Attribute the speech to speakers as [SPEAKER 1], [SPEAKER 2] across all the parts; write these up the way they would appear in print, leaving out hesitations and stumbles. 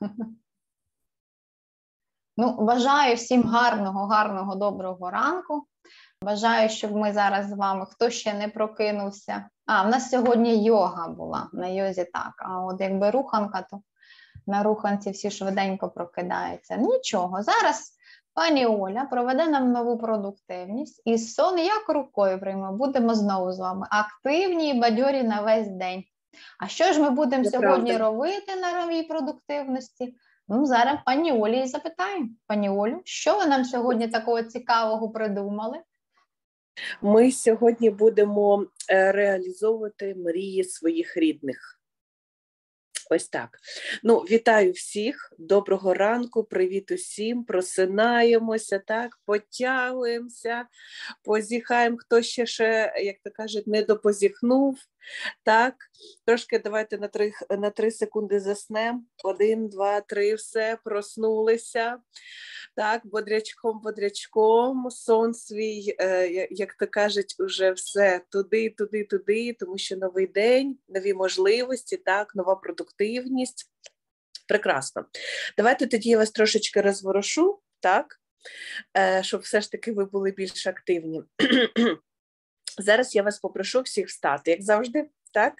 [SPEAKER 1] Ну, бажаю всім гарного, доброго ранку. Бажаю, щоб ми зараз з вами, хто ще не прокинувся. В нас сьогодні йога була, на йозі так. А от якби руханка, то на руханці всі швиденько прокидаються. Нічого, зараз пані Оля проведе нам нову продуктивність і сон як рукою прийме. Будемо знову з вами активні і бадьорі на весь день. А що ж ми будемо сьогодні робити на новій продуктивності? Ну, зараз пані Олі і запитаємо. Пані Олю, що ви нам сьогодні такого цікавого придумали?
[SPEAKER 2] Ми сьогодні будемо реалізовувати мрії своїх рідних. Ось так. Ну, вітаю всіх, доброго ранку, привіт усім, просинаємося, так, потягуємося, позіхаємо, хто ще, як то кажуть, не допозіхнув, так, трошки давайте на 3 секунди заснемо, 1, 2, 3, все, проснулися, так, бодрячком, сон свій, як то кажуть, уже все туди, тому що новий день, нові можливості, так, нова продуктивність. Прекрасно. Давайте тоді я вас трошечки розворошу, так, щоб все ж таки ви були більш активні. Зараз я вас попрошу всіх встати, як завжди, так,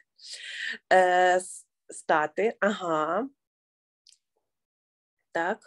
[SPEAKER 2] стати, ага, так.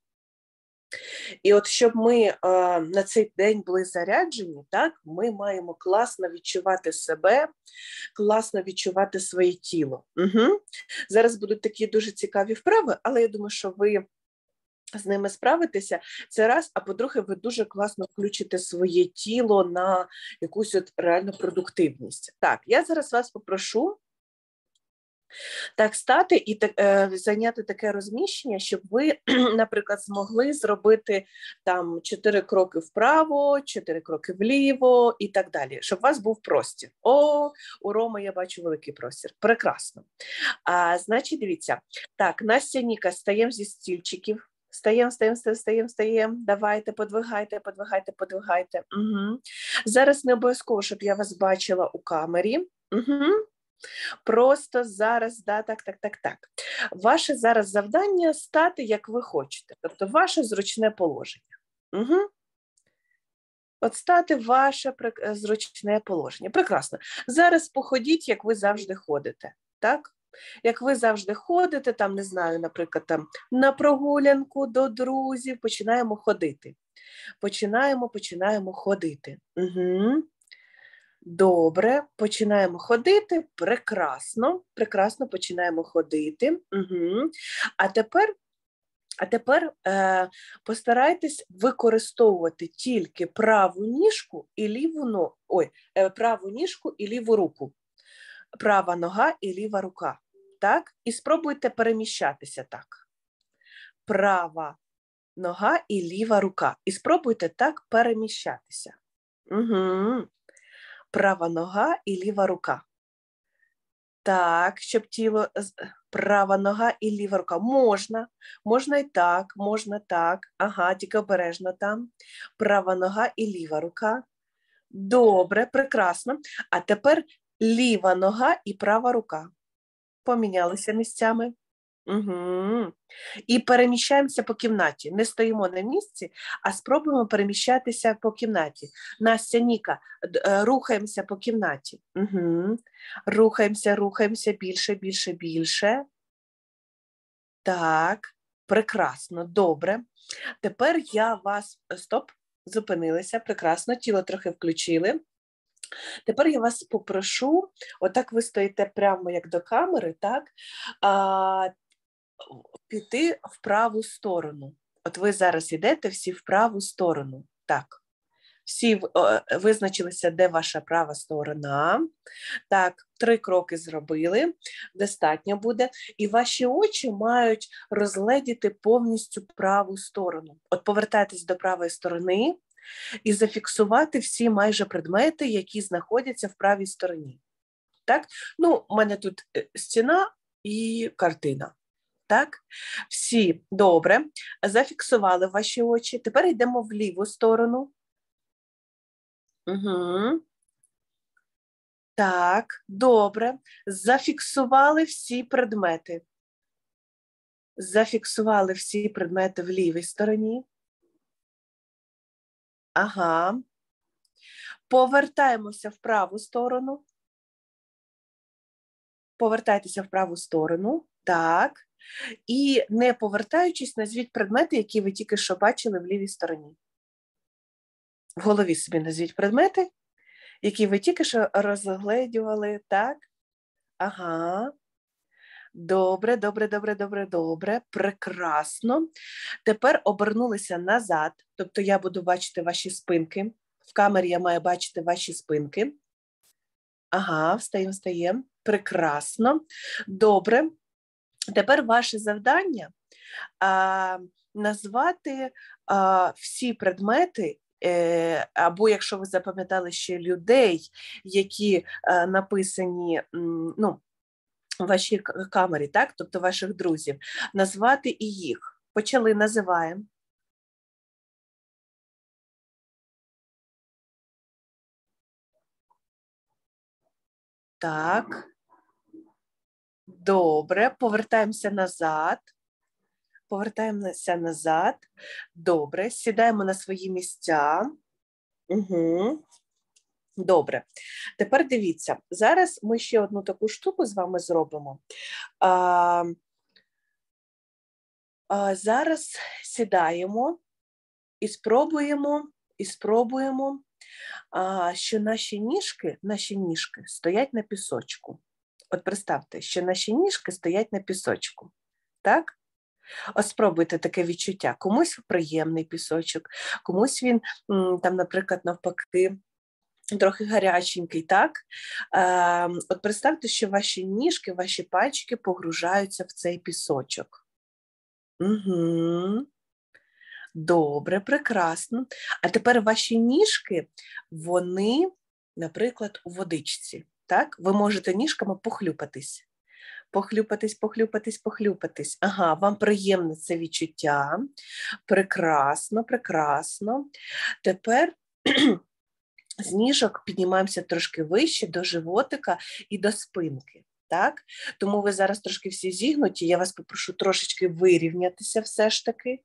[SPEAKER 2] І от щоб ми на цей день були заряджені, так, ми маємо класно відчувати себе, класно відчувати своє тіло. Угу. Зараз будуть такі дуже цікаві вправи, але я думаю, що ви з ними справитеся, це раз, а по-друге, ви дуже класно включите своє тіло на якусь от реальну продуктивність. Так, я зараз вас попрошу так стати і зайняти таке розміщення, щоб ви, наприклад, змогли зробити там 4 кроки вправо, 4 кроки вліво і так далі, щоб у вас був простір. О, у Роми я бачу великий простір. Прекрасно. Значить, дивіться. Так, Настя, Ніка, стаємо зі стільчиків. Стаємо. Давайте, подвигайте. Угу. Зараз не обов'язково, щоб я вас бачила у камері. Угу. Просто зараз, да, так. Ваше зараз завдання стати, як ви хочете. Тобто ваше зручне положення. Угу. От стати ваше зручне положення. Прекрасно. Зараз походіть, як ви завжди ходите. Так? Як ви завжди ходите, там, не знаю, наприклад, там, на прогулянку до друзів, починаємо ходити. Починаємо ходити. Угу. Добре, починаємо ходити, прекрасно починаємо ходити. Угу. А тепер постарайтесь використовувати тільки праву ніжку і ліву руку. Права нога і ліва рука. Так? І спробуйте переміщатися так. Права нога і ліва рука. І спробуйте так переміщатися. Угу. Права нога і ліва рука. Так, щоб тіло, права нога і ліва рука. Можна і так, можна так. Ага, тільки обережно там. Права нога і ліва рука. Добре, прекрасно. А тепер ліва нога і права рука. Помінялися місцями. Угу. І переміщаємося по кімнаті. Не стоїмо на місці, а спробуємо переміщатися по кімнаті. Настя, Ніка, рухаємося по кімнаті. Угу. Рухаємося більше. Так, прекрасно, добре. Тепер я вас... Стоп, зупинилися, прекрасно, тіло трохи включили. Тепер я вас попрошу, отак ви стоїте прямо як до камери, так, піти в праву сторону. От ви зараз йдете всі в праву сторону. Так, всі визначилися, де ваша права сторона. Так, 3 кроки зробили, достатньо буде. І ваші очі мають розгледіти повністю праву сторону. От повертайтесь до правої сторони і зафіксувати всі майже предмети, які знаходяться в правій стороні. Так? Ну, у мене тут стіна і картина. Так? Всі добре. Зафіксували ваші очі. Тепер йдемо в ліву сторону. Угу. Так, добре. Зафіксували всі предмети. Зафіксували всі предмети в лівій стороні. Ага. Повертаємося в праву сторону. Повертайтеся в праву сторону. Так. І не повертаючись, назвіть предмети, які ви тільки що бачили в лівій стороні. В голові собі назвіть предмети, які ви тільки що розгледівали. Так. Ага. Добре, добре, добре, добре, добре. Прекрасно. Тепер обернулися назад. Тобто я буду бачити ваші спинки. В камері я маю бачити ваші спинки. Ага, встаємо. Прекрасно. Добре. Тепер ваше завдання назвати всі предмети, або якщо ви запам'ятали ще людей, які написані, ну, у вашій камері, так? Тобто ваших друзів, назвати і їх. Почали, називаємо. Так. Добре, повертаємося назад. Повертаємося назад. Добре, сідаємо на свої місця. Угу. Добре. Тепер дивіться, зараз ми ще одну таку штуку з вами зробимо. Зараз сідаємо і спробуємо, що наші ніжки стоять на пісочку. От представте, що наші ніжки стоять на пісочку. Так? Ось спробуйте таке відчуття. Комусь приємний пісочок, комусь він, там, наприклад, навпаки, трохи гаряченький, так? От представте, що ваші ніжки, ваші пальчики погружаються в цей пісочок. Угу. Добре, прекрасно. А тепер ваші ніжки, вони, наприклад, у водичці, так? Ви можете ніжками похлюпатись. Похлюпатись. Ага, вам приємне це відчуття. Прекрасно, прекрасно. Тепер з ніжок піднімаємося трошки вище до животика і до спинки. Так? Тому ви зараз трошки всі зігнуті, я вас попрошу трошечки вирівнятися все ж таки.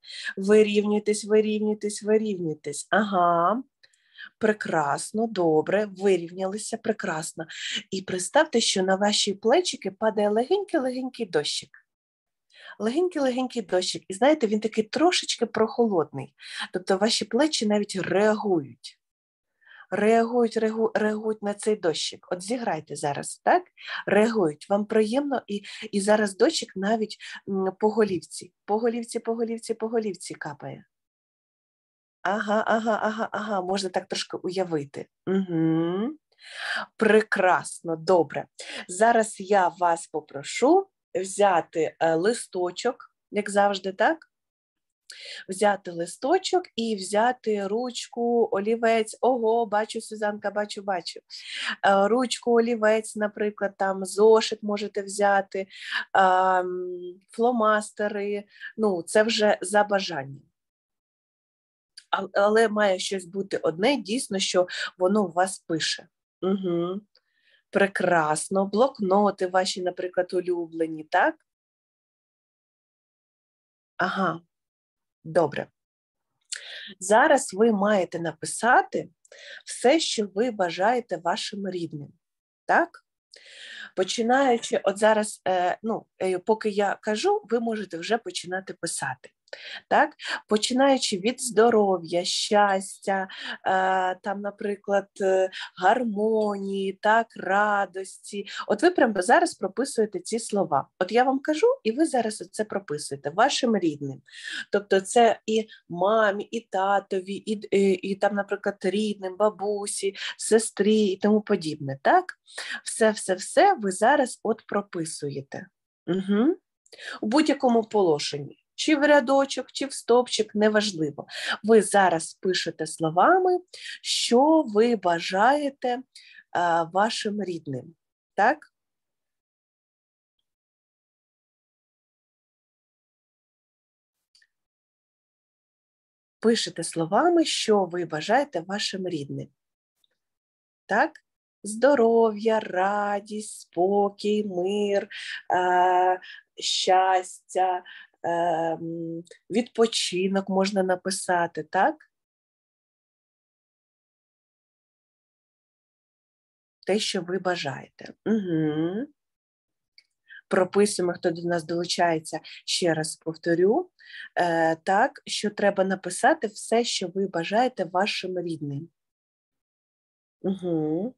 [SPEAKER 2] Вирівнюйтесь. Ага, прекрасно, добре, вирівнялися, прекрасно. І представте, що на ваші плечики падає легенький дощик. Легенький дощик. І знаєте, він такий трошечки прохолодний. Тобто ваші плечі навіть реагують на цей дощик. От зіграйте зараз, так? Реагують. Вам приємно, і зараз дощик навіть по голівці капає. Ага, можна так трошки уявити. Угу. Прекрасно, добре. Зараз я вас попрошу взяти листочок, як завжди, так? Взяти листочок і взяти ручку, олівець. Ого, бачу, Сюзанка, бачу. Ручку, олівець, наприклад, там зошит можете взяти, фломастери, ну, це вже за бажанням. Але має щось бути одне, дійсно, що воно у вас пише. Угу. Прекрасно. Блокноти ваші, наприклад, улюблені, так? Ага. Добре. Зараз ви маєте написати все, що ви бажаєте вашим рідним. Так? Починаючи, от зараз, поки я кажу, ви можете вже починати писати. Так? Починаючи від здоров'я, щастя, там, наприклад, гармонії, так, радості. От ви прямо зараз прописуєте ці слова. От я вам кажу, і ви зараз це прописуєте вашим рідним. Тобто це і мамі, і татові, і там, наприклад, рідним, бабусі, сестрі і тому подібне. Так? Все ви зараз от прописуєте. Угу. У будь-якому положенні. Чи в рядочок, чи в стовпчик, неважливо. Ви зараз пишете словами, що ви бажаєте вашим рідним. Так? Пишете словами, що ви бажаєте вашим рідним. Так? Здоров'я, радість, спокій, мир, щастя, відпочинок можна написати, так? Те, що ви бажаєте. Угу. Прописуємо, хто до нас долучається, ще раз повторю, так, що треба написати все, що ви бажаєте вашим рідним. Угу.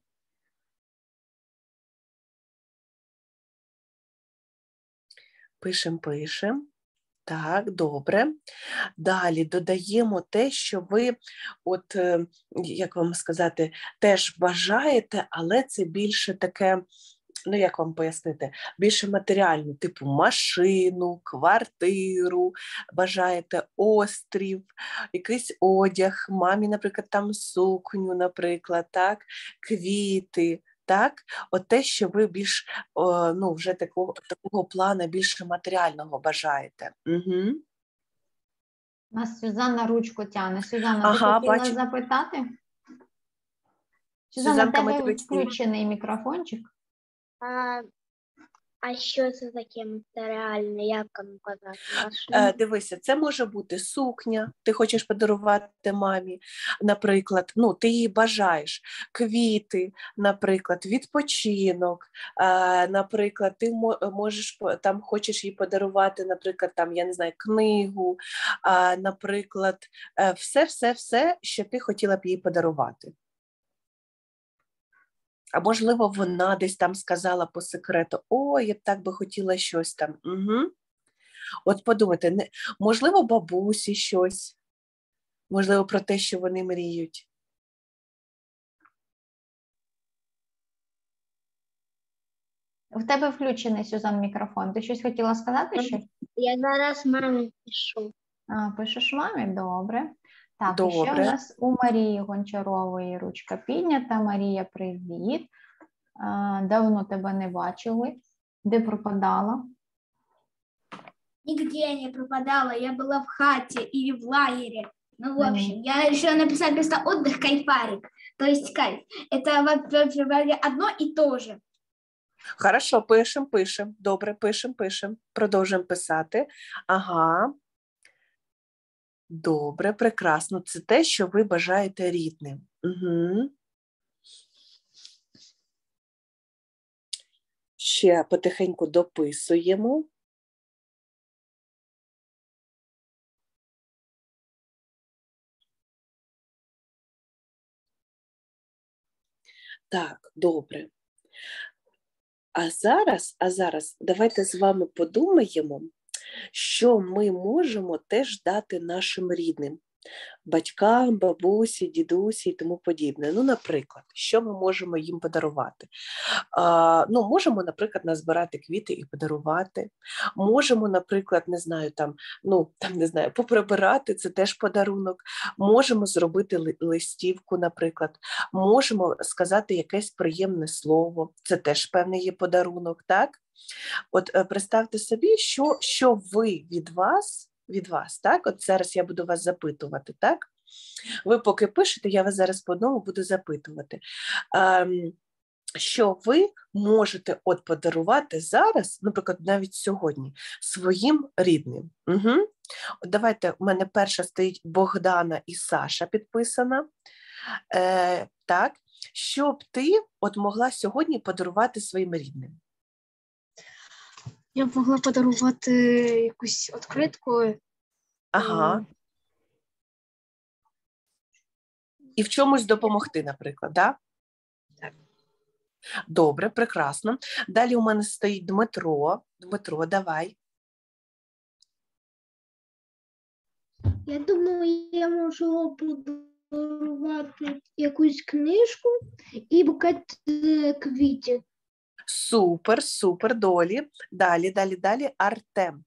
[SPEAKER 2] Пишемо. Так, добре. Далі додаємо те, що ви, от, як вам сказати, теж бажаєте, але це більше таке, ну, як вам пояснити, більше матеріальне, типу машину, квартиру, бажаєте острів, якийсь одяг, мамі, наприклад, там сукню, наприклад, так, квіти, так, от те, що ви більш, ну, вже такого плану, більше матеріального бажаєте. Угу.
[SPEAKER 1] У нас Сюзанна ручку тягне. Сюзанна, ти
[SPEAKER 2] Ага,
[SPEAKER 1] хотіла
[SPEAKER 2] бачу.
[SPEAKER 1] запитати? Сюзанна, в
[SPEAKER 2] Сюзанка, ми
[SPEAKER 1] тебе
[SPEAKER 2] тебе чуємо.
[SPEAKER 1] включений мікрофончик?
[SPEAKER 3] А що це таке матеріальне? Як воно казати? Машина?
[SPEAKER 2] Дивися, це може бути сукня, ти хочеш подарувати мамі, наприклад, ну, ти її бажаєш, квіти, наприклад, відпочинок, наприклад, ти можеш, там хочеш їй подарувати, наприклад, там, я не знаю, книгу, наприклад, все, що ти хотіла б їй подарувати. А можливо, вона десь там сказала по секрету, ой, я б так би хотіла щось там. Угу. От подумайте, можливо, бабусі щось, можливо, про те, що вони мріють.
[SPEAKER 1] В тебе включений, Сюзан, мікрофон. Ти щось хотіла сказати ще?
[SPEAKER 3] Я зараз мамі пишу.
[SPEAKER 1] Пишеш мамі? Добре. Так, і ще у
[SPEAKER 2] Добре.
[SPEAKER 1] нас у Марії Гончарової ручка піднята. Марія, привіт. Давно тебе не бачили. Де пропадала?
[SPEAKER 4] Нигде я не пропадала, я была в хате или в лагере. Ну, в общем, я решила написать вместо отдых кайфарик. То есть кайф. Это вообще одно и то же.
[SPEAKER 2] Хорошо, пишемо. Добре, пишемо. Продовжуємо писати. Ага. Добре, прекрасно. Це те, що ви бажаєте рідним. Угу. Ще потихеньку дописуємо. Так, добре. А зараз давайте з вами подумаємо, що ми можемо теж дати нашим рідним. Батькам, бабусі, дідусі і тому подібне. Ну, наприклад, що ми можемо їм подарувати? Ну, можемо, наприклад, назбирати квіти і подарувати. Можемо, наприклад, поприбирати, це теж подарунок. Можемо зробити листівку, наприклад. Можемо сказати якесь приємне слово, це теж певний є подарунок, так? От представте собі, що ви від вас, так? От зараз я буду вас запитувати, так? Ви поки пишете, я вас зараз по одному буду запитувати. Що ви можете подарувати зараз, наприклад, навіть сьогодні, своїм рідним? Угу. Давайте, у мене перша стоїть Богдана і Саша підписана. Так, що б ти могла сьогодні подарувати своїм рідним?
[SPEAKER 5] Я б могла подарувати якусь відкритку.
[SPEAKER 2] Ага. І в чомусь допомогти, наприклад, так?
[SPEAKER 5] Так.
[SPEAKER 2] Добре, прекрасно. Далі у мене стоїть Дмитро. Дмитро, давай.
[SPEAKER 4] Я думаю, я можу подарувати якусь книжку і букет квітів.
[SPEAKER 2] Супер, Долі. Далі, Артем.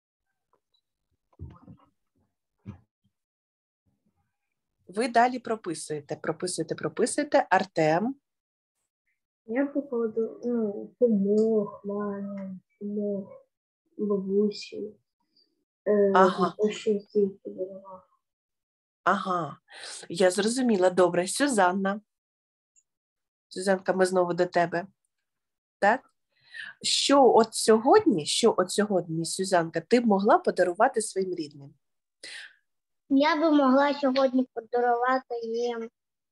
[SPEAKER 2] Ви далі прописуєте. Артем.
[SPEAKER 3] Я покладу, помог мамі, помог бабусі.
[SPEAKER 2] Ага.
[SPEAKER 3] Щось подарував.
[SPEAKER 2] Ага, я зрозуміла. Добре, Сюзанна. Сюзанка, ми знову до тебе. Так? Що от сьогодні, Сюзанка, ти б могла подарувати своїм рідним?
[SPEAKER 3] Я би могла сьогодні подарувати їм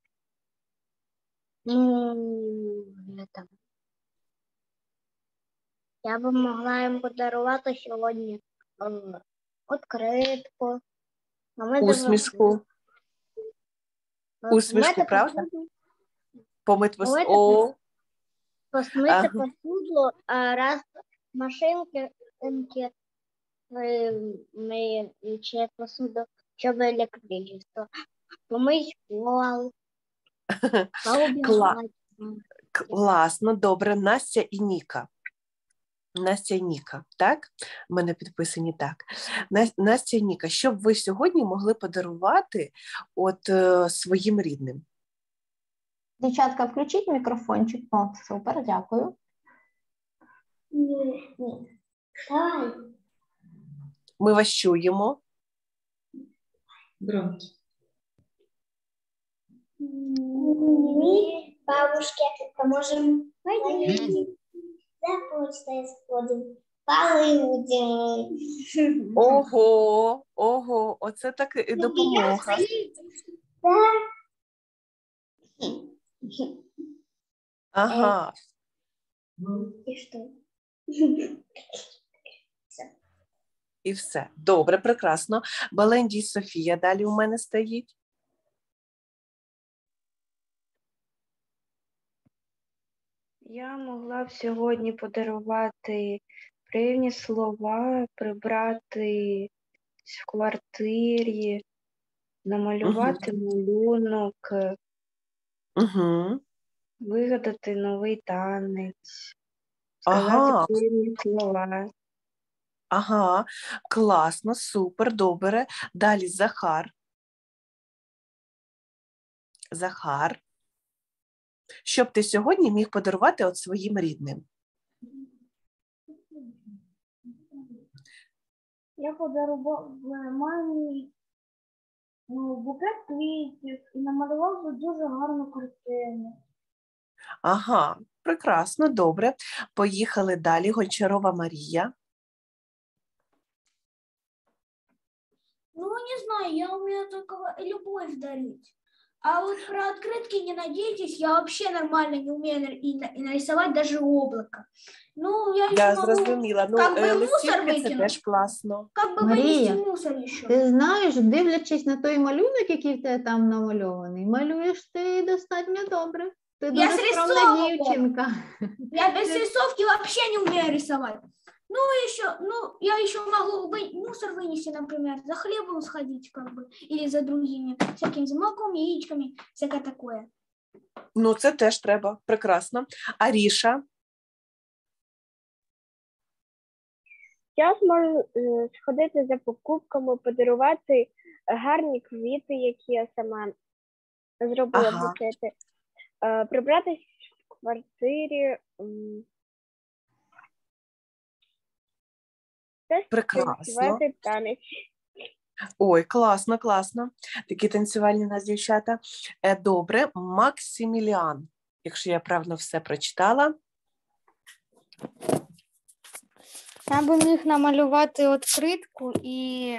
[SPEAKER 3] я би могла їм подарувати сьогодні відкритку.
[SPEAKER 2] Усмішку. Усмішку, правда? Помити посуду.
[SPEAKER 3] Посмити посуду, а раз машинки миють посуду, щоб електричество. Помить пол.
[SPEAKER 2] Класно, добре. Настя і Ніка. Настя і Ніка, так? У мене підписані так. Настя і Ніка, що б ви сьогодні могли подарувати своїм рідним?
[SPEAKER 1] Дівчатка, включіть мікрофончик. О, супер, дякую.
[SPEAKER 2] Ми вас чуємо.
[SPEAKER 6] Громко.
[SPEAKER 3] Бабушке поможем за почтой сходим, полудим.
[SPEAKER 2] Ого, оце так і допомога. Ага.
[SPEAKER 3] І що?
[SPEAKER 2] І все. Добре, прекрасно. Баленді і Софія далі у мене стоїть.
[SPEAKER 5] Я могла б сьогодні подарувати приємні слова, прибрати в квартирі, намалювати малюнок, вигадати новий танець, сказати приємні слова.
[SPEAKER 2] Ага, класно, супер, добре. Далі Захар. Захар. Що б ти сьогодні міг подарувати своїм рідним?
[SPEAKER 4] Я подарував мамі букет квітів і намалював дуже гарну картину.
[SPEAKER 2] Ага, прекрасно, добре. Поїхали далі. Гончарова Марія.
[SPEAKER 4] Ну, не знаю, я умею только любовь дарить. А вот про открытки не надейтесь, я вообще нормально не умею и нарисовать даже облако. Ну, я еще могу
[SPEAKER 2] зрозуміла. Ну,
[SPEAKER 4] как бы мусор
[SPEAKER 2] листівки це
[SPEAKER 4] выкинуть.
[SPEAKER 2] теж класно.
[SPEAKER 4] Как бы
[SPEAKER 1] Мария,
[SPEAKER 4] вынести мусор еще.
[SPEAKER 1] Ти знаєш, дивлячись на той малюнок, який в тебе там намальований, малюєш ти достатньо добре. Ти дуже
[SPEAKER 4] з
[SPEAKER 1] скромна
[SPEAKER 4] рисунку.
[SPEAKER 1] дівчинка.
[SPEAKER 4] Я без рисовки вообще не умею рисовать. Я еще могу мусор вынести, например, за хлебом сходить, как бы, или за другими, всякими за молоком, яичками, всякое такое.
[SPEAKER 2] Ну, це теж треба. Прекрасно. Аріша.
[SPEAKER 3] Я зможу сходити за покупками, подарувати гарні квіти, які я сама зробила букети, прибратися в квартирі.
[SPEAKER 2] Прекрасно.
[SPEAKER 3] Танець.
[SPEAKER 2] Ой, класно, класно. Такі танцювальні у нас дівчата. Добре. Максиміліан, якщо я правильно все прочитала.
[SPEAKER 7] Я би міг намалювати відкритку і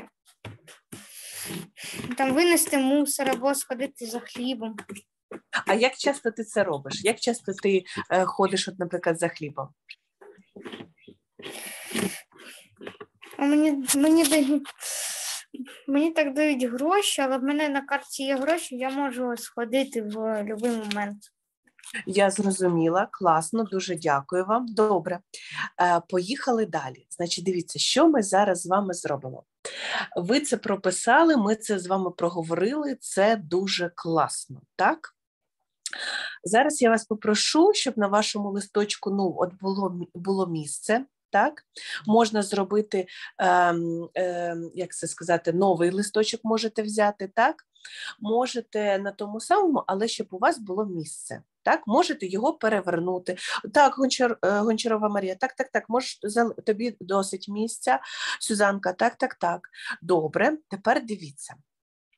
[SPEAKER 7] там винести мусор або сходити за хлібом.
[SPEAKER 2] А як часто ти це робиш? Як часто ти ходиш, наприклад, за хлібом?
[SPEAKER 7] Мені так дають гроші, але в мене на карті є гроші, я можу сходити в будь-який момент.
[SPEAKER 2] Я зрозуміла, класно, дуже дякую вам. Добре, поїхали далі. Значить, дивіться, що ми зараз з вами зробимо. Ви це прописали, ми це з вами проговорили, це дуже класно, так? Зараз я вас попрошу, щоб на вашому листочку було місце. Так, можна зробити, як це сказати, новий листочок можете взяти, так? Можете на тому самому, але щоб у вас було місце, так? Можете його перевернути. Так, Гончарова Марія, так, можеш, тобі досить місця. Сюзанка, так. Добре, тепер дивіться.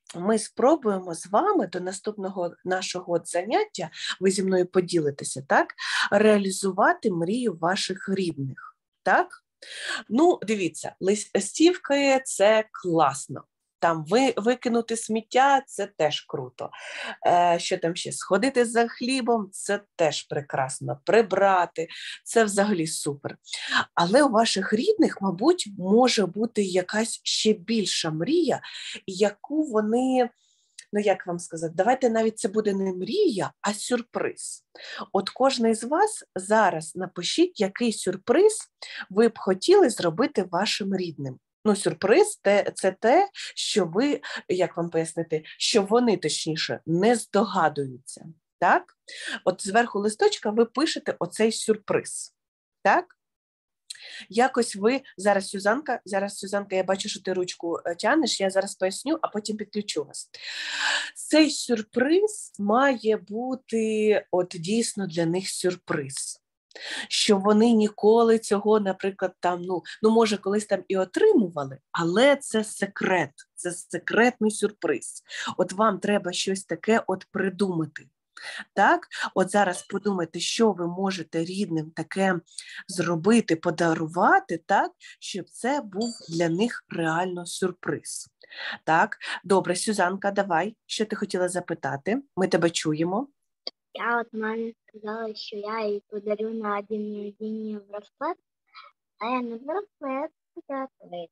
[SPEAKER 2] ми спробуємо з вами до наступного нашого заняття, ви зі мною поділитеся, так, реалізувати мрію ваших рідних, так? Ну, дивіться, листівки – це класно. Там викинути сміття – це теж круто. Що там ще? Сходити за хлібом – це теж прекрасно. Прибрати – це взагалі супер. Але у ваших рідних, мабуть, може бути якась ще більша мрія, яку вони, ну як вам сказати, давайте навіть це буде не мрія, а сюрприз. От кожен із вас зараз напишіть, який сюрприз ви б хотіли зробити вашим рідним. Ну, сюрприз – це те, що ви, як вам пояснити, що вони, точніше, не здогадуються. Так? От зверху листочка ви пишете оцей сюрприз. Так? Якось ви, зараз Сюзанка, я бачу, що ти ручку тянеш, я зараз поясню, а потім підключу вас. Цей сюрприз має бути от дійсно для них сюрприз. Що вони ніколи цього, наприклад, там, ну може, колись там і отримували, але це секрет, це секретний сюрприз. От вам треба щось таке от придумати. Так, от зараз подумайте, що ви можете рідним таке зробити, подарувати, так, щоб це був для них реально сюрприз. Так, добре, Сюзанка, давай, що ти хотіла запитати? Ми тебе чуємо.
[SPEAKER 3] Я от мамі сказала, що я їй подарю на день браслет, а я не браслет, а браслет.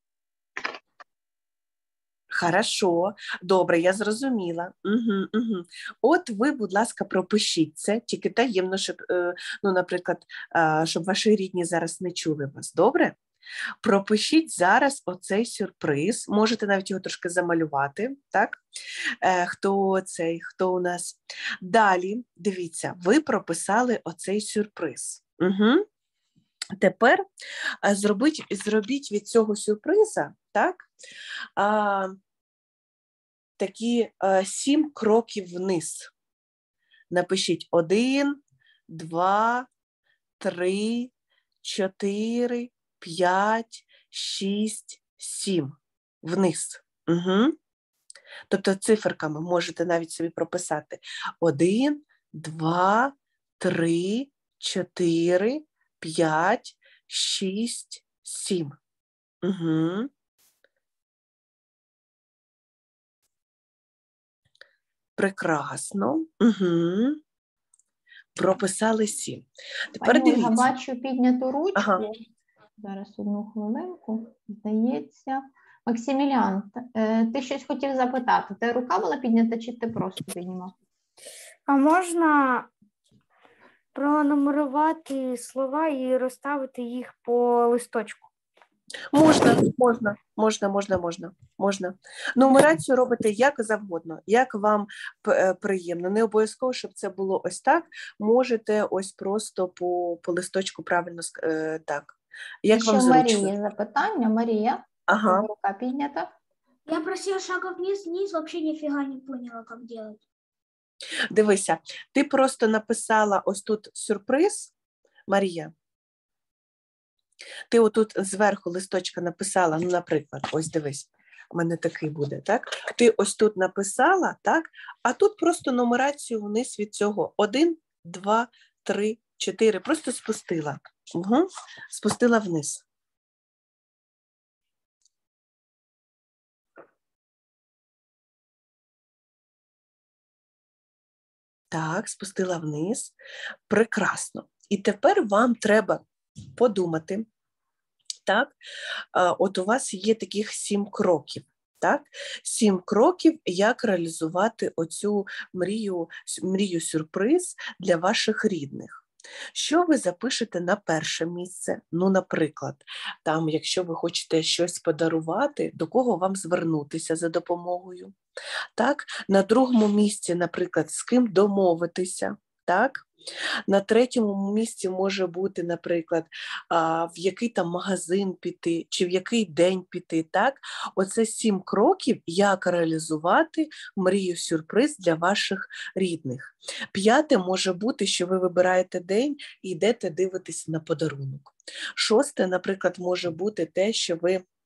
[SPEAKER 2] Хорошо, добре, я зрозуміла. Угу. От ви, будь ласка, пропишіть це, тільки таємно, щоб, ну, наприклад, щоб ваші рідні зараз не чули вас, добре? Пропишіть зараз оцей сюрприз, можете навіть його трошки замалювати, так? Хто у нас? Далі, дивіться, ви прописали оцей сюрприз. Угу. Tепер зробіть від цього сюрприза, так, такі 7 кроків вниз. Напишіть 1, 2, 3, 4, 5, 6, 7. Вниз. Угу. Тобто циферками можете навіть собі прописати 1, 2, 3, 4, 5, 6, 7. Угу. Прекрасно. Угу. Прописали 7. Тепер
[SPEAKER 1] Пані
[SPEAKER 2] дивіться.
[SPEAKER 1] Ольга, бачу підняту ручку.
[SPEAKER 2] Ага.
[SPEAKER 1] Зараз одну хвилинку. Здається. Максимілян, ти щось хотів запитати? Ти рука була піднята, чи ти просто піднімав?
[SPEAKER 7] А можна пронумерувати слова і розставити їх по листочку?
[SPEAKER 2] Можна. Нумерацію робите як завгодно, як вам приємно. Не обов'язково, щоб це було ось так. Можете ось просто по листочку правильно так. Як
[SPEAKER 1] ще
[SPEAKER 2] вам
[SPEAKER 1] в
[SPEAKER 2] зручно?
[SPEAKER 1] Марії запитання. Марія,
[SPEAKER 2] Ага.
[SPEAKER 1] рука піднята.
[SPEAKER 4] Я просила шагов вниз, вообще нифига не поняла, как делать.
[SPEAKER 2] Дивися, ти просто написала ось тут сюрприз, Марія. Ти отут зверху листочка написала, ну, наприклад, ось дивись, у мене такий буде, так? Ти ось тут написала, так? А тут просто нумерацію вниз від цього. 1, 2, 3, 4. Просто спустила. Угу. Спустила вниз. Так, спустила вниз. Прекрасно. І тепер вам треба подумати, так, от у вас є таких 7 кроків, так, 7 кроків, як реалізувати оцю мрію-сюрприз для ваших рідних. Що ви запишете на перше місце? Ну, наприклад, там, якщо ви хочете щось подарувати, до кого вам звернутися за допомогою? Так, на другому місці, наприклад, з ким домовитися, так? На третьому місці може бути, наприклад, в який там магазин піти, чи в який день піти, так? Оце 7 кроків, як реалізувати мрію-сюрприз для ваших рідних. 5 може бути, що ви вибираєте день і йдете дивитися на подарунок. 6, наприклад, може бути те, що ви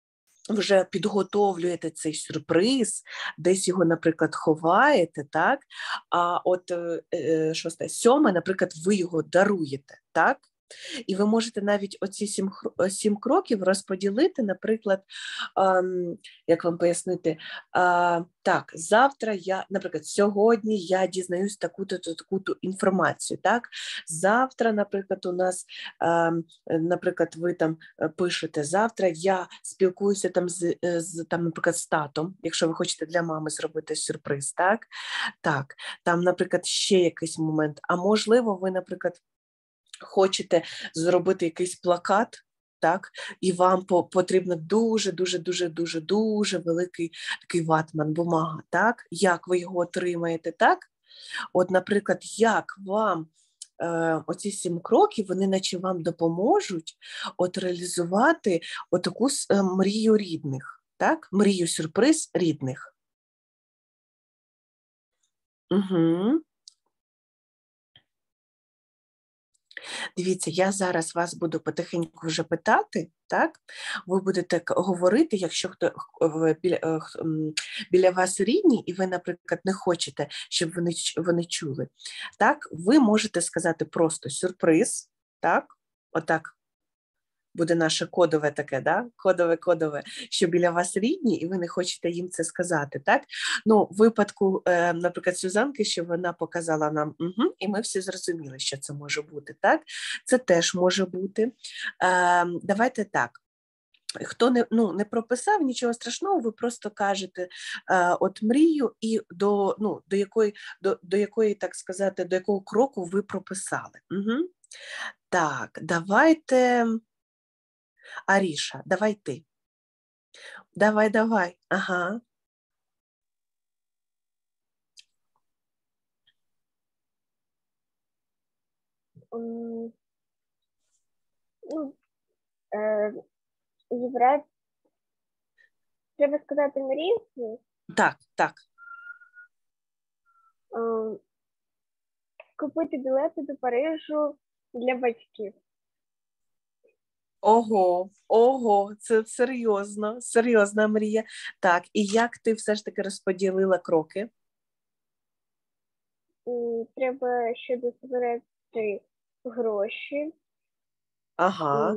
[SPEAKER 2] вже підготовлюєте цей сюрприз, десь його, наприклад, ховаєте, так? А от 7, наприклад, ви його даруєте, так? І ви можете навіть оці 7 кроків розподілити, наприклад, як вам пояснити, так, завтра наприклад, сьогодні я дізнаюсь таку-то інформацію, так? Завтра, наприклад, у нас, наприклад, ви там пишете, завтра я спілкуюся там наприклад, з татом, якщо ви хочете для мами зробити сюрприз, так? Так, там, наприклад, ще якийсь момент, а можливо, ви, наприклад, хочете зробити якийсь плакат, так, і вам потрібно дуже великий такий ватман, бумага, так, як ви його отримаєте, так, от, наприклад, як вам оці 7 кроків, вони наче вам допоможуть от реалізувати отаку мрію рідних, так, мрію-сюрприз рідних. Угу. Дивіться, я зараз вас буду потихеньку вже питати, так? Ви будете говорити, якщо хто біля вас рідні, і ви, наприклад, не хочете, щоб вони чули, так? Ви можете сказати просто сюрприз, так? Отак буде наше кодове таке, да? Кодове, що біля вас рідні, і ви не хочете їм це сказати, так? Ну, в випадку, наприклад, Сюзанки, що вона показала нам, і ми всі зрозуміли, що це може бути, так? Це теж може бути. Давайте так. Хто не прописав, нічого страшного, ви просто кажете от мрію і до якої, так сказати, до якого кроку ви прописали. Угу. Так, давайте... Аріша, давай ти. Давай. Ага.
[SPEAKER 3] Зібрати, треба сказати мрію.
[SPEAKER 2] Так.
[SPEAKER 3] Купити білети до Парижу для батьків.
[SPEAKER 2] Ого, це серйозна мрія. Так, і як ти все ж таки розподілила кроки?
[SPEAKER 3] Треба ще дозбирати гроші.
[SPEAKER 2] Ага.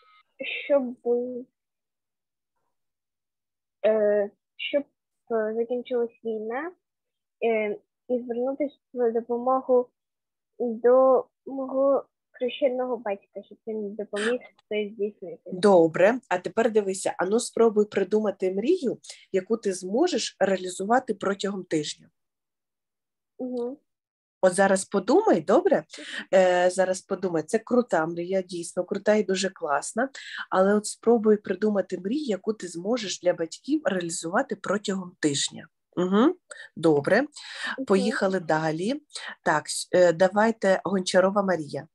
[SPEAKER 3] Щоб закінчилась війна, і звернутися в допомогу до мого хрещеного батька, щоб він допоміг це здійснити.
[SPEAKER 2] Добре, а тепер дивися, спробуй придумати мрію, яку ти зможеш реалізувати протягом тижня.
[SPEAKER 3] Угу.
[SPEAKER 2] От зараз подумай, добре? Зараз подумай, це крута мрія, дійсно крута і дуже класна, але от спробуй придумати мрію, яку ти зможеш для батьків реалізувати протягом тижня. Угу. Добре, поїхали далі. Так, давайте Гончарова Марія.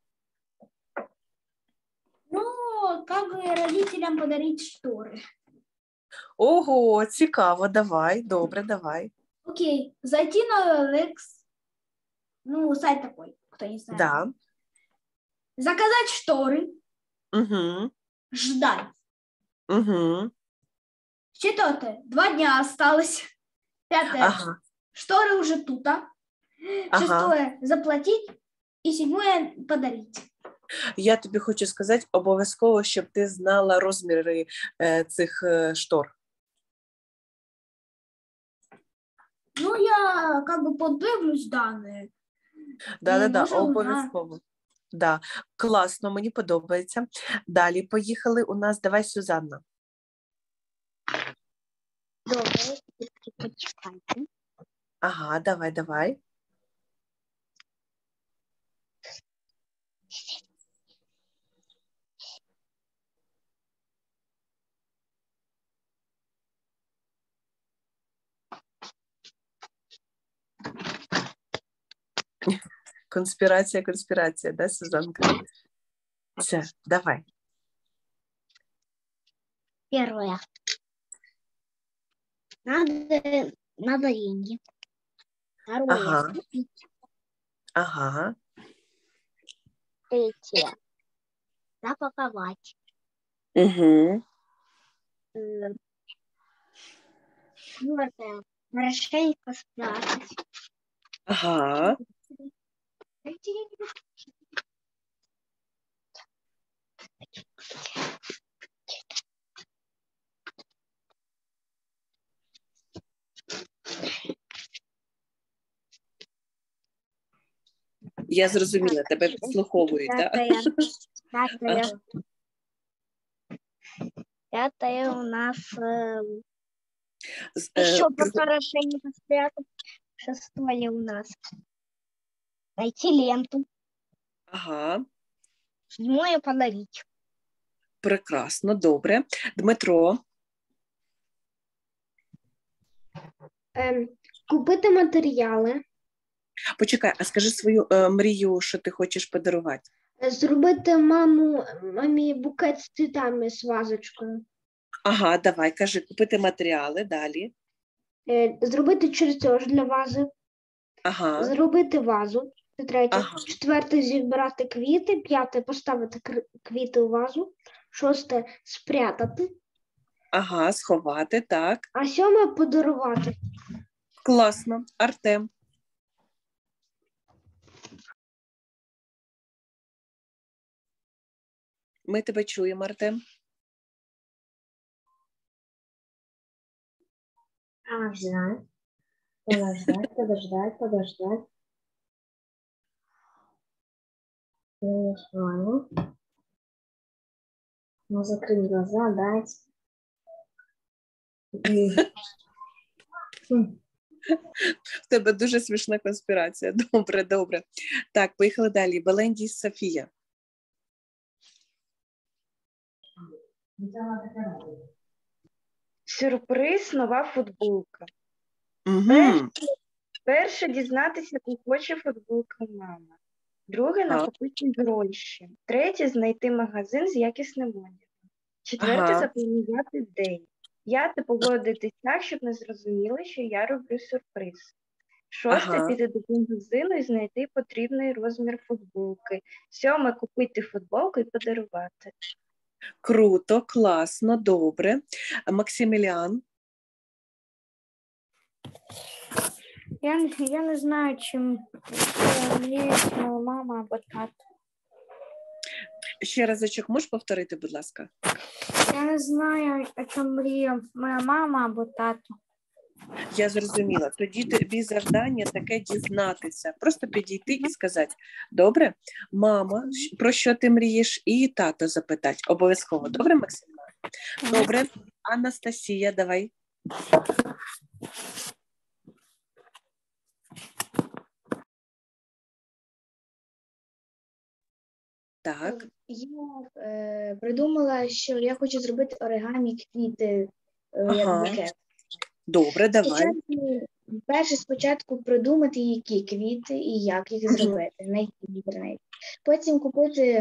[SPEAKER 4] Как бы родителям подарить шторы.
[SPEAKER 2] Ого, цікаво, давай, добре, давай.
[SPEAKER 4] Окей, зайти на OLX, сайт такой, кто не знает.
[SPEAKER 2] Да.
[SPEAKER 4] Заказать шторы,
[SPEAKER 2] Угу.
[SPEAKER 4] ждать.
[SPEAKER 2] Угу.
[SPEAKER 4] 4. 2 дня осталось. 5.
[SPEAKER 2] Ага.
[SPEAKER 4] Шторы уже тут. 6. Заплатить. И 7. Подарить.
[SPEAKER 2] Я тобі хочу сказати, обов'язково, щоб ти знала розміри цих штор.
[SPEAKER 4] Я как бы подивлюсь дані.
[SPEAKER 2] Да, обов'язково. Да. Класно, мені подобається. Далі поїхали у нас, давай Сюзанна.
[SPEAKER 3] Добре, почекайте.
[SPEAKER 2] Ага, давай. Конспірація, да, Сюзанка? Все, давай.
[SPEAKER 3] Первое. Надо деньги. Второе.
[SPEAKER 2] Ага.
[SPEAKER 3] Третье. Запаковать.
[SPEAKER 2] Угу.
[SPEAKER 3] Четвертое. Хорошенько спрятать.
[SPEAKER 2] Ага. Я зрозуміла, тебе підслуховують, так?
[SPEAKER 3] Пятое.
[SPEAKER 2] Ага.
[SPEAKER 3] Пятое у нас
[SPEAKER 2] З-
[SPEAKER 3] еще
[SPEAKER 2] ти з-
[SPEAKER 3] хорошенько спрятать. Шестое у нас найти ленту.
[SPEAKER 2] Ага,
[SPEAKER 3] Седьмое подарить.
[SPEAKER 2] прекрасно, добре. Дмитро,
[SPEAKER 5] Купити матеріали,
[SPEAKER 2] почекай, а скажи свою мрію, що ти хочеш подарувати.
[SPEAKER 5] зробити мамі букет з цвітами з вазочкою,
[SPEAKER 2] Ага, давай, кажи, купити матеріали, далі.
[SPEAKER 5] зробити чертеж для вази,
[SPEAKER 2] Ага,
[SPEAKER 5] зробити вазу, це третє.
[SPEAKER 2] Ага.
[SPEAKER 5] Четверте зібрати квіти, п'яте поставити квіти у вазу, шосте спрятати,
[SPEAKER 2] ага, сховати, так.
[SPEAKER 5] а сьоме подарувати.
[SPEAKER 2] Класно. Артем. Ми тебе чуємо, Артем.
[SPEAKER 3] Подождать. Я с вами. Ну, закрыть глаза, дать.
[SPEAKER 2] В тебе дуже смішна конспірація. Добре, добре. Так, поїхали далі. Беленді Софія.
[SPEAKER 6] Сюрприз, нова футболка.
[SPEAKER 2] Угу.
[SPEAKER 6] Перше дізнатися, яку хоче футболка мама. Друге накопити гроші. Третє знайти магазин з якісним одягом. Четверте запланувати день. П'яте погодитись так, щоб не зрозуміли, що я роблю сюрприз. Шосте піти до магазину і знайти потрібний розмір футболки. Сьоме купити футболку і подарувати.
[SPEAKER 2] Круто, класно, добре. Максиміліан.
[SPEAKER 7] Я не знаю, чим мріють моя мама або тато.
[SPEAKER 2] Ще разочок можеш повторити, будь ласка?
[SPEAKER 7] Я не знаю, о чому мріє моя мама або тато.
[SPEAKER 2] Я зрозуміла. Тоді тобі завдання таке дізнатися. Просто підійти і сказати, добре, мама, про що ти мрієш? І тато запитати. Обов'язково. Добре, Максим? Добре. Анастасія, давай. Так.
[SPEAKER 5] Я придумала, що я хочу зробити оригамі квіти, як
[SPEAKER 2] Ага.
[SPEAKER 5] букет.
[SPEAKER 2] Добре, давай.
[SPEAKER 5] Спочатку придумати, які квіти і як їх зробити, знайти в інтернеті. Потім купити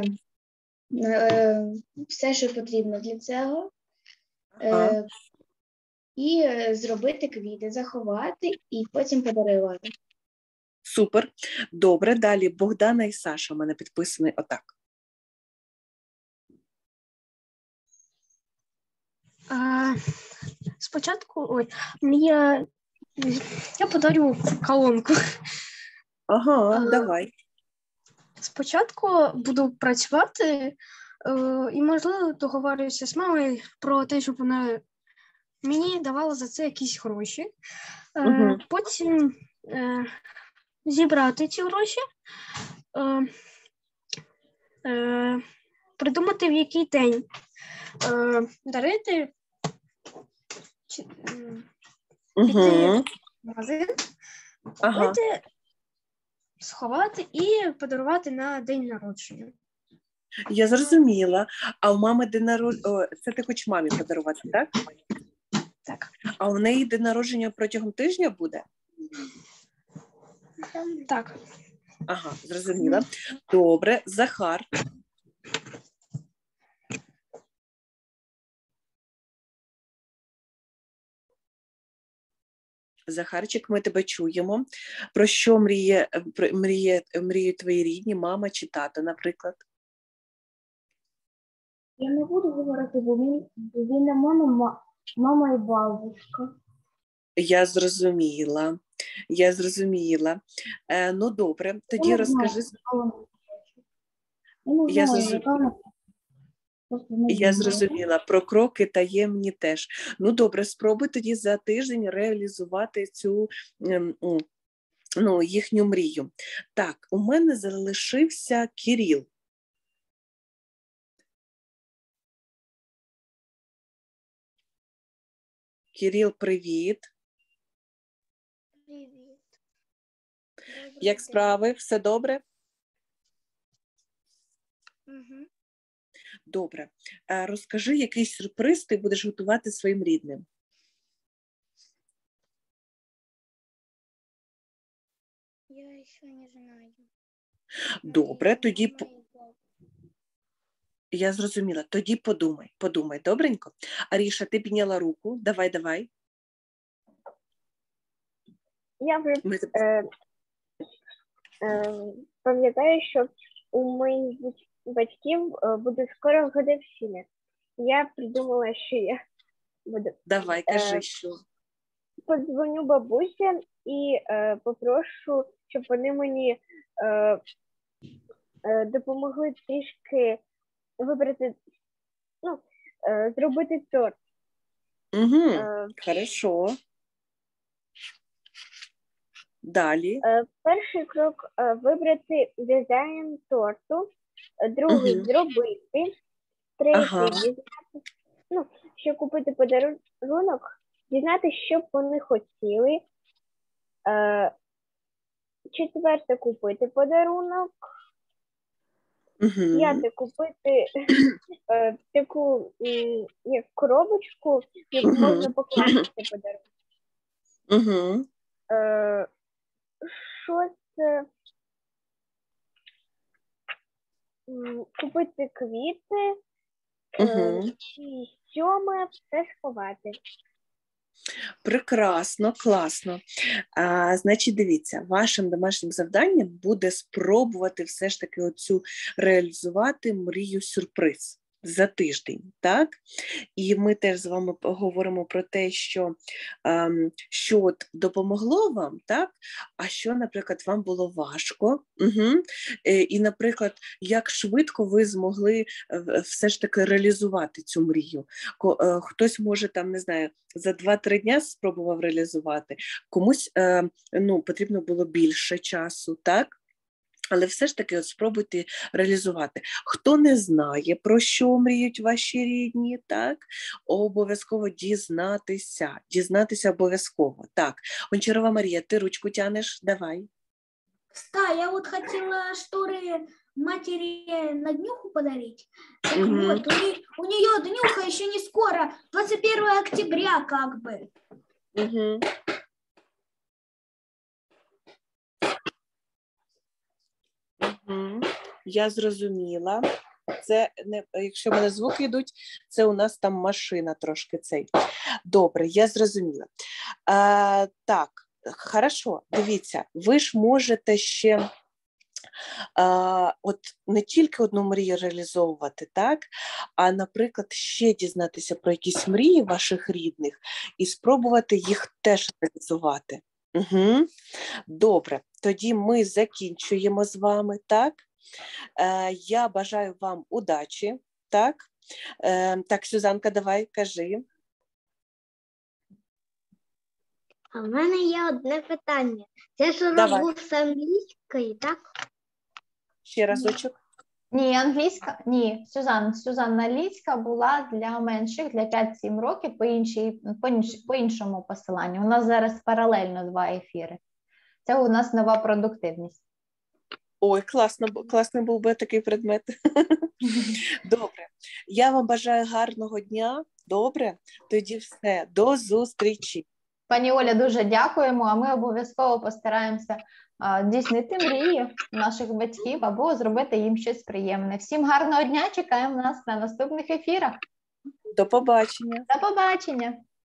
[SPEAKER 5] все, що потрібно для цього,
[SPEAKER 2] Ага.
[SPEAKER 5] і зробити квіти, заховати і потім подарувати.
[SPEAKER 2] Супер. Добре, далі. Богдана і Саша у мене підписаний отак.
[SPEAKER 5] Спочатку я подарю колонку.
[SPEAKER 2] Ага, давай.
[SPEAKER 5] Спочатку буду працювати і, можливо, договорюся з мамою про те, щоб вона мені давала за це якісь гроші.
[SPEAKER 2] Угу.
[SPEAKER 5] Потім зібрати ці гроші, придумати, в який день дарити,
[SPEAKER 2] Угу.
[SPEAKER 5] в магазин,
[SPEAKER 2] Ага.
[SPEAKER 5] купити, сховати і подарувати на день народження.
[SPEAKER 2] Я зрозуміла. А у мами день народження... Це ти хочеш мамі подарувати, так?
[SPEAKER 5] Так.
[SPEAKER 2] А у неї день народження протягом тижня буде?
[SPEAKER 5] Так.
[SPEAKER 2] Ага, зрозуміла. Добре. Захар. Захарчик, ми тебе чуємо. Про що мріють твої рідні, мама чи тато, наприклад?
[SPEAKER 3] Я не буду говорити, бо він на мене Мама и бабушка.
[SPEAKER 2] Я зрозуміла. Я зрозуміла. Ну, добре, тоді розкажи. Я Я зрозуміла, про кроки таємні теж. Ну, добре, спробуй тоді за тиждень реалізувати цю їхню мрію. Так, у мене залишився Кирил. Кирил, привіт.
[SPEAKER 3] Привет.
[SPEAKER 2] Як справи? Все добре?
[SPEAKER 3] Угу.
[SPEAKER 2] Добре. Розкажи, який сюрприз ти будеш готувати своїм рідним.
[SPEAKER 3] Я еще не знаю.
[SPEAKER 2] Добре, тоді я зрозуміла. Тоді подумай, добренько. Аріша, ти підняла руку. Давай.
[SPEAKER 8] Я вже пам'ятаю, що у моїх батьків буде скоро годовщина. Я придумала, що я буду.
[SPEAKER 2] Давай, кажи, що.
[SPEAKER 8] Подзвоню бабусі і попрошу, щоб вони мені допомогли трішки вибрати, зробити торт.
[SPEAKER 2] Угу, хорошо. Далі.
[SPEAKER 8] Перший крок вибрати дизайн торту, другий зробити, третій дізнати, ще купити подарунок, дізнати, що б вони хотіли, четверте купити подарунок, п'яте купити таку як коробочку, яку можна покласти подарунок. Шосте купити квіти, і сьоме все сховати.
[SPEAKER 2] Прекрасно, класно. Значить, дивіться, вашим домашнім завданням буде спробувати все ж таки оцю реалізувати мрію-сюрприз за тиждень, так? І ми теж з вами поговоримо про те, що от допомогло вам, так? А що, наприклад, вам було важко. І, наприклад, як швидко ви змогли все ж таки реалізувати цю мрію. Хтось може, там, не знаю, за 2-3 дня спробував реалізувати, комусь потрібно було більше часу, так? Але все ж таки спробуйте реалізувати. Хто не знає, про що мріють ваші рідні, так, обов'язково дізнатися обов'язково. Так, Гончарова Марія, ти ручку тянеш? Давай.
[SPEAKER 4] Да, я вот хотела шторы матери на днюху подарить. Так вот, у нее днюха еще не скоро, 21 октября как бы.
[SPEAKER 2] Я зрозуміла. Це не, якщо в мене звуки йдуть, це у нас там машина трошки цей. Добре, я зрозуміла. Так, хорошо, дивіться, ви ж можете ще от не тільки одну мрію реалізовувати, так, а, наприклад, ще дізнатися про якісь мрії ваших рідних і спробувати їх теж реалізувати. Добре, тоді ми закінчуємо з вами, так? Я бажаю вам удачі, так? Так, Сюзанка, давай, кажи.
[SPEAKER 3] А в мене є одне питання. Це ж урок був з англійської, так?
[SPEAKER 2] Ще разочок.
[SPEAKER 1] Ні, англійська, ні, Сюзанна, англійська була для менших, для 5-7 років по іншому посиланню. У нас зараз паралельно 2 ефіри. Це у нас нова продуктивність.
[SPEAKER 2] Ой, класно був би такий предмет. Добре. Я вам бажаю гарного дня. Добре? Тоді все. До зустрічі.
[SPEAKER 1] Пані Оля, дуже дякуємо, а ми обов'язково постараємося здійснити мрії наших батьків або зробити їм щось приємне. Всім гарного дня, чекаємо нас на наступних ефірах.
[SPEAKER 2] До побачення.
[SPEAKER 1] До побачення.